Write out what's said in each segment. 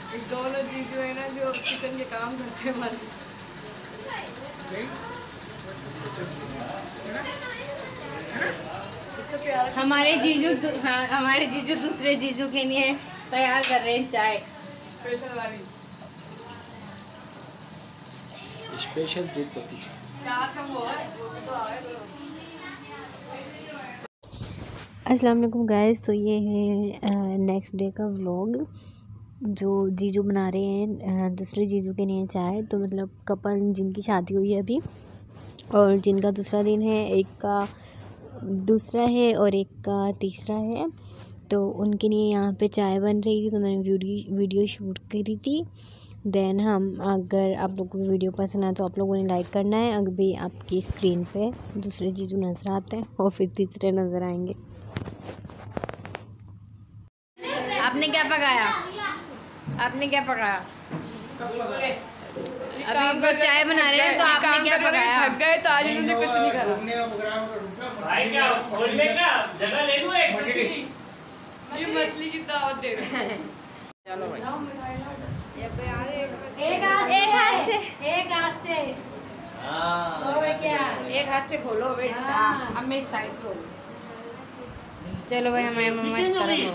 दोनों जीजू है ना जो किचन के काम करते हैं हमारे। हमारे जीजू दूसरे जीजू के लिए तैयार कर रहे हैं चाय स्पेशल वाली, स्पेशल दूध पत्ती चाय कम हो तो आए तो। अस्सलाम वालेकुम गाइस। तो ये है नेक्स्ट डे का व्लॉग जो जीजू बना रहे हैं दूसरे जीजू के लिए चाय। तो मतलब कपल जिनकी शादी हुई है अभी और जिनका दूसरा दिन है, एक का दूसरा है और एक का तीसरा है, तो उनके लिए यहाँ पे चाय बन रही थी। तो मैंने वीडियो शूट करी थी। देन हम, अगर आप लोगों को वीडियो पसंद आए तो आप लोगों ने लाइक करना है। अभी आपकी स्क्रीन पे दूसरे जीजू नज़र आते हैं और फिर तीसरे नज़र आएंगे। आपने क्या पकाया? आपने क्या पकाया? अभी वो चाय बना रहे हैं तो आपने क्या पकाया? थक गए तो आज इन्होंने कुछ नहीं करा। भाई क्या खोलने का जगह ले लूं एक ये मछली की दावत दे रहे हैं। चलो भाई, एक हाथ से क्या एक हाथ से खोलो बेटा। अब मैं इस साइड पे हूँ। चलो भाई, हमारे मम्मा इस तरफ हो।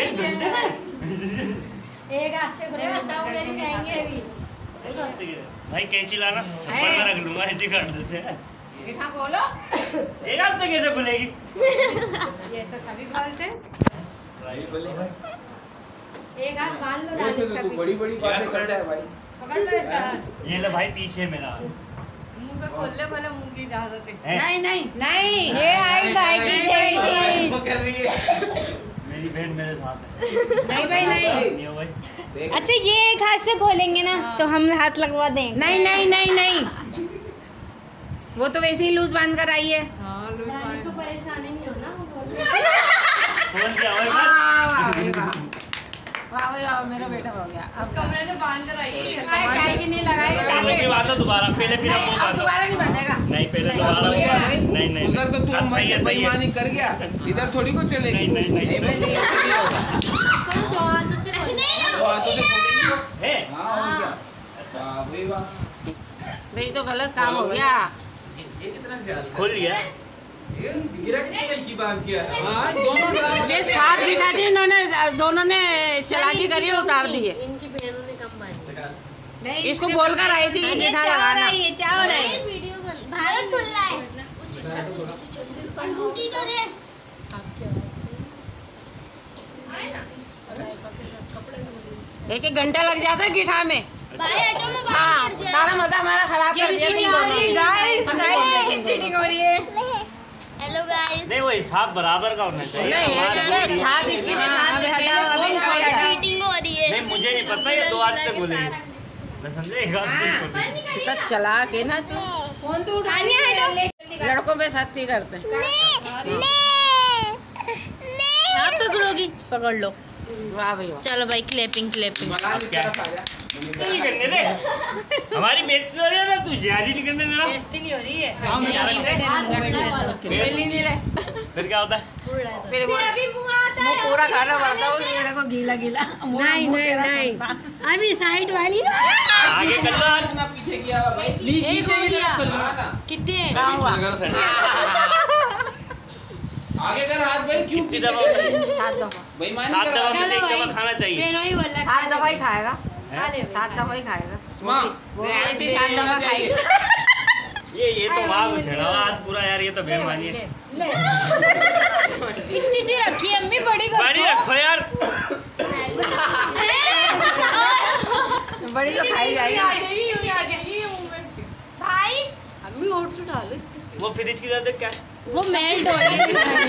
एक हाथ से खोलो, सब जाएंगे अभी। भाई कैंची लाना, छप्पड़ में रख लूंगा, ऐसे काट देते हैं। मीठा खोलो। एक हाथ से कैसे खुलेगी? ये तो सभी खोलते हैं। एक हाथ बांध लो, वैसे तो तू बड़ी बड़ी बातें कर रहा है भाई। पकड़ लो इसका हाथ। ये ले भाई, पीछे मेरा मुंह से खोल ले, भले मुंह की इजाजत है। नहीं नहीं नहीं, ये आई भाई की चाहिए। मेरी बहन मेरे साथ है। नहीं भाई नहीं। नहीं हो भाई। अच्छा, ये एक हाथ से खोलेंगे ना तो हम हाथ लगवा देंगे। नहीं नहीं नहीं नहीं, वो तो वैसे ही लूज बांध कर आई है। हाँ, लूज इसको परेशानी नहीं हो ना, वो बोल रहे खोल दिया भाई। वाह वाह, मेरा बेटा हो गया। अब कमरे से बांध कर आई है। काहे की नहीं लगाएगा? वही बात है, दोबारा पहले फिर आपको बात दोबारा नहीं बनेगा। नहीं, पहले दोबारा नहीं नहीं उधर तो तू अच्छा, हमारी ये सही है। बेईमानी कर गया, इधर थोड़ी को चलेगी। नहीं, नहीं, नहीं। भाई, नहीं ऐसे नहीं होगा। इसको तो दो हाथों से दो हाथों से खोलेंगे। है हाँ, हो गया। अच्छा, वही बात। भाई तो गलत काम हो गया। खोल लिया। हाँ, दोनों ड्रामा ये साथ बिठा दिए इन्होंने, दोनों ने चालाकी करी और उतार दिए। इनकी बहनों ने कम बांधी। इसको बोलकर आई थी कि मीठा लगाना। वीडियो बन भाई खुला है। अंगूठी तो दे। आपके एक एक घंटा लग जाता है गिठा में। भाई ऑटो में हाँ, सारा मजा हमारा खराब कर दिया तुम दोनों ने। चीटिंग हो रही है। Hello guys. नहीं, वो हिसाब बराबर का होना चाहिए। नहीं, हमारा- एक साथ इसके साथ चीटिंग हो रही है। नहीं, मुझे नहीं पता, ये दो हाथ से खोलेगी। मैं समझे, एक हाथ से खोलेगी। कितना चला के ना तू। फोन तो उठानी है। लड़कों पे सख्ती करते हैं। आप तो करोगी, पकड़ लो। वाह भाई वाह। चलो भाई, क्लैपिंग क्लैपिंग। मलाल इस तरफ आ जा। नहीं करने दे, हमारी बेइज्जती हो रही है ना, तू जारी नहीं करने दे रहा। बेइज्जती नहीं हो रही है। बेली नहीं रहे। फिर क्या होता है? फिर वो अभी मुंह आता है। पूरा खाना पड़ता है, मेरे को गीला गीला। नहीं नहीं नहीं, अभी साइड वाली ना। आगे कर लो। इतना पीछे किया हुआ भाई। एक हो गया। हाँ ना। कितने? कहाँ हुआ? आगे कर हाथ भाई, क्यों कितनी पीछे दफा? कर रहे? सात बेईमानी सात कर दफा रहा में से एक दफा खाना चाहिए। बेनो ही बोला। सात दफा ही खाएगा। हैं? सात दफा ही खाएगा। माँ, वो ऐसी सात दफा खाएगी। ये तो वाह छेड़ा हुआ हाथ पूरा यार, ये तो बेईमानी है। इतनी सी रखी है अम्मी, बड़ी कर पानी रखो यार। बड़ी तो खाई जाएगी। भाई अम्मी ओट्स उठा लो। वो फ्रिज की तरह क्या है? वो मेल्ट हो रही है।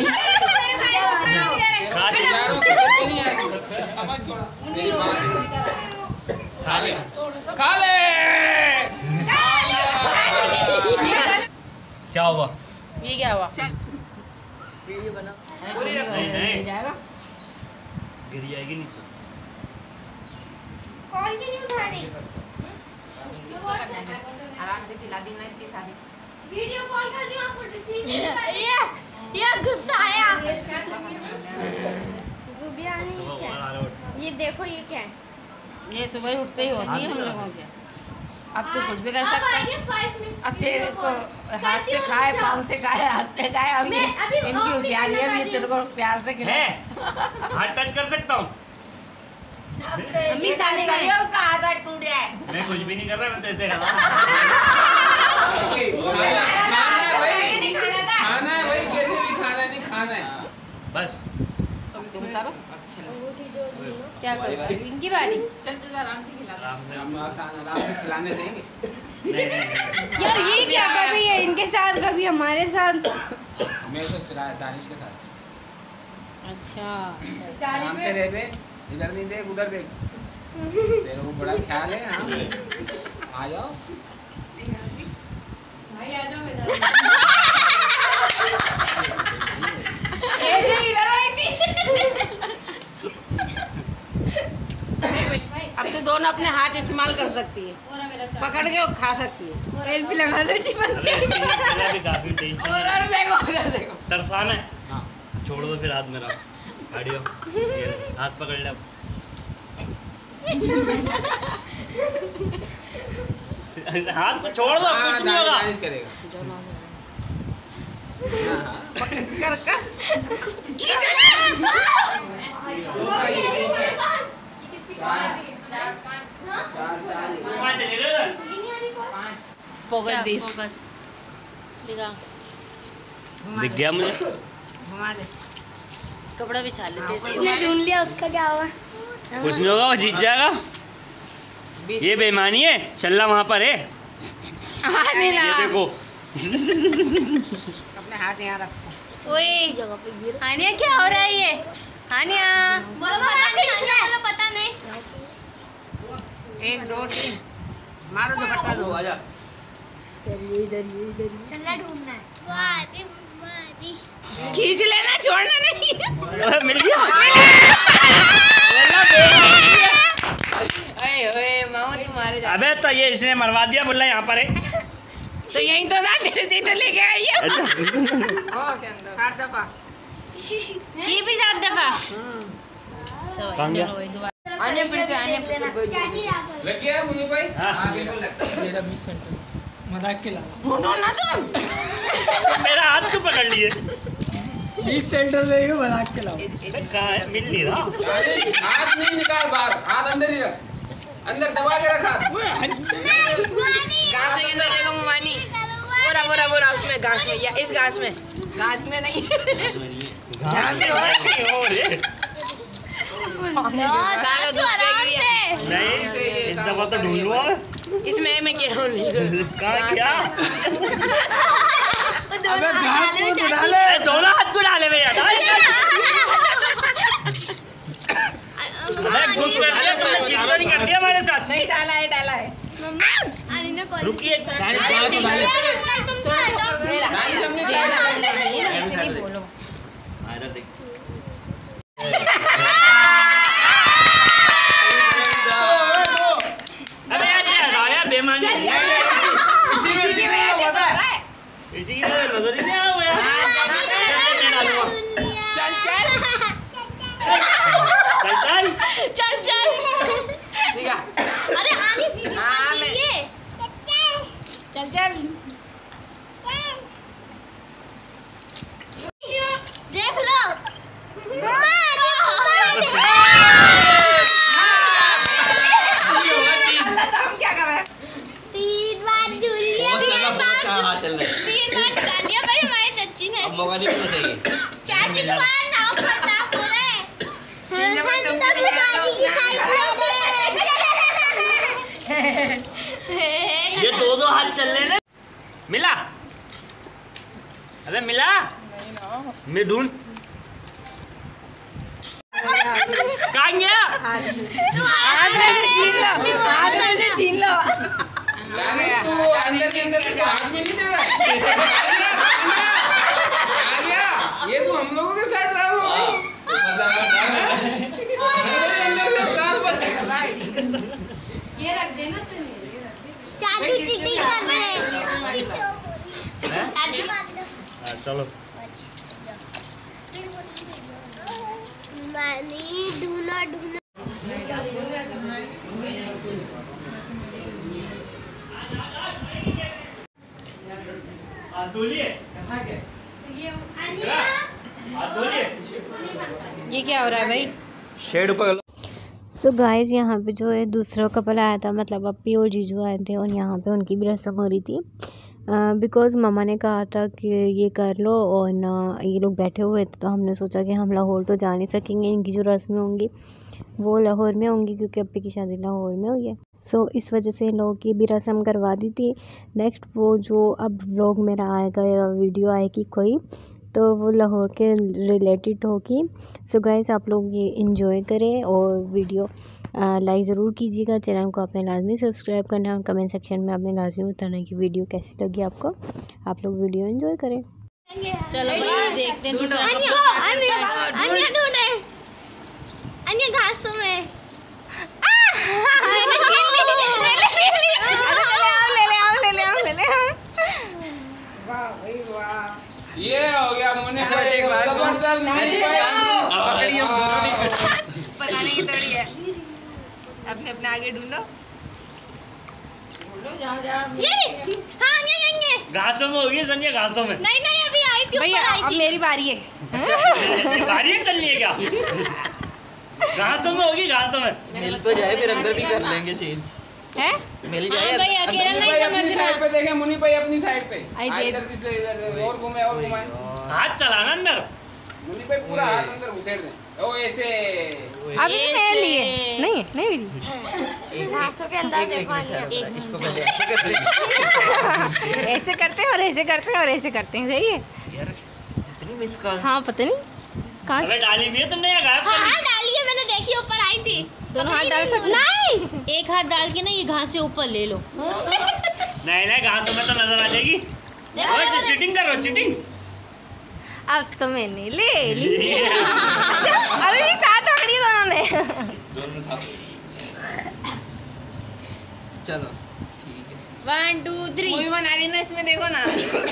खा ले। यारों को तो नहीं आती। समझ थोड़ा। मेरी बात। खा ले। खा ले। क्या हुआ? ये क्या हुआ? नहीं नहीं, जाएगा। गिर जाएगी नहीं तो। कॉल क्यों नहीं उठा रही? आराम से खिला दी ना इतनी सारी। वीडियो कॉल कर रही हूँ आपको रिसीव। ये गुस्सा आया। गुबिया तो नहीं वो क्या? आ रहा है। ये देखो ये क्या है? ये सुबह उठते ही होती है हम लोगों के। अब तो कुछ भी कर सकता है। अब तेरे को हाथ से खाए, पाँव से खाए, हाथ से खाए, अभी इनकी होशियारी है, अभी तेरे को प्यार से खिलाए। है हाथ टच कर सकता हूँ। अम्मी शादी करी है, उसका हाथ टूट गया है। मैं कुछ भी नहीं कर रहा, मैं तो ऐसे खड़ा हूँ। खाना है भाई, कैसे भी खाना नहीं खाना है बस। तुम करो। क्या करो इनकी बारी। चल तू आराम से खिला। आराम से। हम आराम से खिलाने देंगे। नहीं। यार ये क्या कभी है इनके साथ कभी हमारे साथ। मैं तो सिरा दानिश के साथ। अच्छा आराम से रह बे, इधर नहीं देख उधर देख। तेरे को बड़ा ख्याल है। हाँ आ जाओ भाई आ जाओ इधर। ऐसे इधर आई थी। अब तो दोनों अपने हाथ इस्तेमाल कर सकती है, पकड़ के और खा सकती है। तेल भी लगा दो जी बच्चे। मेरा भी काफी टेंशन है। उधर देखो उधर देखो। तरसान है। हाँ छोड़ दो फिर हाथ मेरा। हटियो, ये हाथ पकड़ ले अब। हाथ तो छोड़ दो, कुछ नहीं होगा। दानिश करेगा। कर कर खींच ले। वहाँ चलेगा इधर। Focus this. दिख गया मुझे। घुमा दे। कपड़ा बिछा लेते हैं। उसने ढूंढ लिया, उसका क्या होगा? कुछ नहीं होगा, वो जीत जाएगा। ये बेईमानी है, चलना वहाँ पर है। ये देखो। अपने हाथ यहाँ रखो। ओए हानिया क्या हो रहा है ये? हानिया बोलो पता नहीं। 1 2 3 मारो दुपट्टा दो। चलना ढूंढना है। खींच लेना, छोड़ना नहीं। मिल गया। ओए मामा तुम्हारे जा। अबे तो ये इसने मरवा दिया, बोला यहाँ पर है। तो यही तो ना तेरे से इधर लेके आई है। अच्छा। 7 दफा। ये भी 7 दफा। कहाँ गया? आने फिर से आने फिर से। लग गया मुन्नी भाई? हाँ। हाँ बिल्कुल लग गया। मेरा 20 सेंटर मजाक के अलावा ढूंढो ना तुम। मेरा हाथ क्यों पकड़ लिए? 20 सेंटर देगा मजाक के अलावा। कहाँ है? मिल नहीं रहा। दानिश, हाथ नहीं निकाल बाहर, हाथ अंदर ही रख, अंदर दबा के रखा। घास के अंदर देखो ममानी। बोरा उसमें घास में या इस घास में। घास में नहीं। सारा दूध फेंक दिया। नहीं, इस दफा तो ढूंढ लो। इसमें मैं क्या हूँ कहाँ गया? अबे घास को तो डाले। अरे दोनों हाथ को डाले भैया। अरे घुस कर दिया, तुमने चिंता नहीं कर दिया हमारे साथ। नहीं डाला है रुकिए। दानिश हमने ऐसे नहीं बोलो। इधर देख। अबे यार ये हटाया बेईमानी। इसी की वजह नजर ही नहीं आ रहा वो यार। चल दिखा। अरे आनी फिर हाँ, मैं- ये चल देख लो। हम क्या कर रहे हैं? 3 बार ढूंढ लिया। 3 बार निकाल लिया भाई हमारे चाची ने। मौका नहीं मिलना चाहिए। चाची तुम्हारा नाम खराब हो रहा है। दफा हम तुम तो भी निकाल दादी की साइड ये दो हाथ चल रहे हैं। मिला? अबे मिला? मैं ढूंढ। कहाँ गया? हाथ में से छीन लो। दानिश, तू अंदर के अंदर लेके हाथ में नहीं दे रहा है। आ गया। ये तो हम लोगों के साथ रहा हो। अंदर से ट्रांसफर। ये रख देना। चाची चीटिंग कर रहे हैं। चाची मार दो। चलो। मानी ढूंढना हाथ धोलिए। ये क्या हो रहा है भाई? शेड ऊपर। सो गाइस यहाँ पे जो है दूसरा कपल आया था, मतलब अप्पी और जीजू आए थे और यहाँ पे उनकी भी रस्म हो रही थी। बिकॉज़ मम्मा ने कहा था कि ये कर लो और ना ये लोग बैठे हुए थे, तो हमने सोचा कि हम लाहौर तो जा नहीं सकेंगे, इनकी जो रस्में होंगी वो लाहौर में होंगी क्योंकि अप्पी की शादी लाहौर में हुई है। सो इस वजह से इन लोगों की भी रस्म करवा दी थी। नेक्स्ट वो जो अब व्लॉग मेरा आएगा या वीडियो आएगी कोई, तो वो लाहौर के रिलेटेड होगी। सो गाइस आप लोग ये इंजॉय करें और वीडियो लाइक ज़रूर कीजिएगा। चैनल को आपने लाजमी सब्सक्राइब करना है, कमेंट सेक्शन में आपने लाजमी बताना कि वीडियो कैसी लगी आपको। आप लोग वीडियो एंजॉय करें। चलो भाई देखते हैं दूसरा अन्य घासों में ये हो गया मुन्ने भाई एक बात जबरदस्त मुन्ने भाई पकड़िए हम दोनों नहीं बताने की थोड़ी है, अपने अपने आगे ढूंढो। ये हाँ ये घासों में होगी संजय, घासों में। नहीं अभी आई थी, भैया ऊपर आई अब थी। मेरी बारी है। गाड़ी चल रही है क्या? घासों में होगी, घासों में। मिल तो जाए फिर अंदर भी कर लेंगे चेंज। है मिल जाए भाई अकेला नहीं अपनी साइड पे देखें, मुन्नी भाई अपनी साइड पे आई देख। इधर से इधर और घूमे और घुमाए। हाथ चलाना अंदर। मुन्नी भाई पूरा हाथ अंदर घुसेड़ दे। ओ ऐसे अभी मेरे लिए नहीं घासों के अंदर देखो अन्य। इसको पहले ऐसे करते हैं। ऐसे करते हैं और ऐसे करते हैं और ऐसे करते हैं, सही है यार इतनी मिस कॉल। हाँ पता नहीं कहाँ अबे डाली भी है तुमने या गायब कर दी? हाँ डाली है, मैंने देखी ऊपर आई थी। दोनों हाथ डाल सकते नहीं एक हाथ डाल के ना ये घास से ऊपर ले लो। नहीं घासों में तो नजर आ जाएगी। चीटिंग कर रहे हो, चीटिंग। अब तो मैंने ले ली। अभी भी साथ पकड़ी दोनों ने। चलो ठीक है। 1 2 3 मूवी बना रही ना इसमें, देखो ना।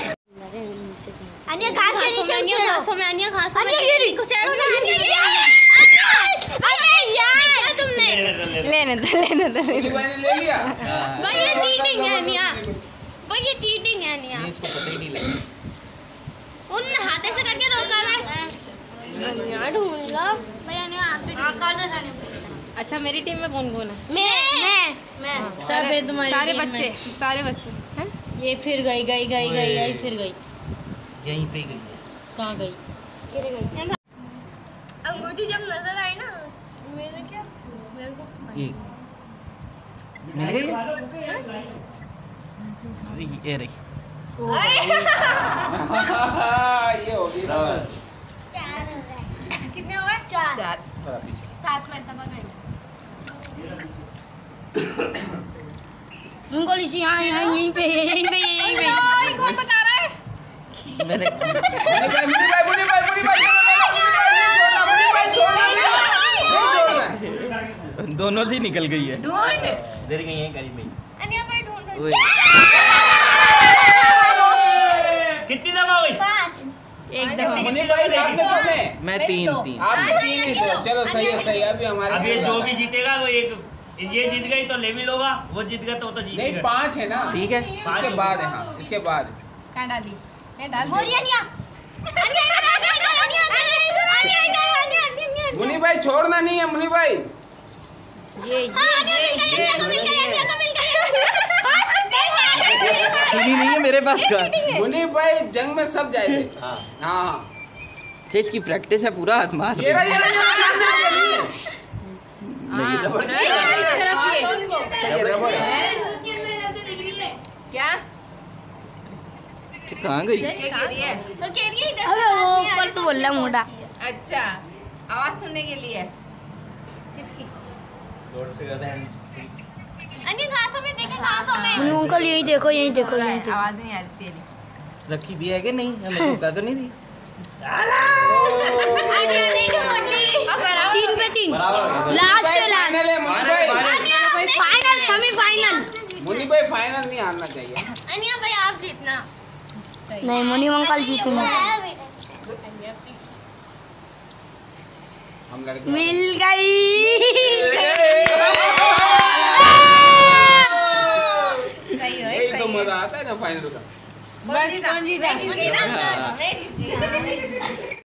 अन्य घास के नीचे घासों में अन्य घासों में घुसेड़ो ना अन्य। अरे यार तुमने लेने दो मुन्नी भाई ने ले लिया। भाई ये चीटिंग है अन्य, भाई ये चीटिंग है अन्य। नहीं इसको पता ही नहीं लगा। उन हाथे से करके रोका है अन्य, ढूंढ लो भाई अन्य। आप भी कर दो सारे। अच्छा मेरी टीम में कौन कौन है? मैं सारे सारे बच्चे हैं। ये फिर गई फिर गई। यहीं पे गई है। कहाँ गई? अंगूठी जब नजर आई ना मेरे क्या मेरे को ये मिल गई ये रही। ये हो गया। कितने हुए? 4 थोड़ा पीछे 7 मरतबा कर। उनको लिखी यहीं पे कौन बता रहा है? मैंने मुन्नी भाई छोड़ना। दोनों से निकल गई है। ढूंढ इधर गई है करीब में। अन्य भाई ढूंढो। ओए, कितनी दफा हुई? 5 एक दफा। मुन्नी भाई आपने कितने? मैं तीन आपने 3 ही तो। चलो सही है अभी हमारे। अब ये जो भी जीतेगा वो एक, ये जीत गई तो लेविल होगा, वो जीत गया तो जीत नहीं गया। 5 है ना। ठीक है। इसके बाद है। हाँ इसके बाद कहाँ डाली? मैं डाल बोरिया मुन्नी भाई छोड़ना नहीं है। मुन्नी भाई ये सुनी नहीं है मेरे पास का। मुन्नी भाई जंग में सब जाए थे। हाँ अच्छा इसकी प्रैक्टिस है, पूरा हाथ मार ये रहा सामने आ गया। ये रबड़ है। क्या कहाँ गई? वो ऊपर तो बोल रहा मुंडा। अच्छा आवाज सुनने के लिए किसकी? अन्य घासों में देखे घासों में। अंकल यही देखो आवाज नहीं आती तेरी। रखी भी है कि नहीं? हमें धोखा तो नहीं दी? 3 पे 3 लास्ट से लास्ट। फाइनल है मुन्नी भाई। Final semifinal. मुन्नी भाई फाइनल नहीं हारना चाहिए। अनिया भाई आप जीतना। नहीं मुन्नी अंकल जीतेंगे। हम लड़के मिल गई। सही हो यही तो मजा आता है ना फाइनल का। बस कौन जीता? मैं जीती ना? मैं जीती, हाँ, मैं जीती।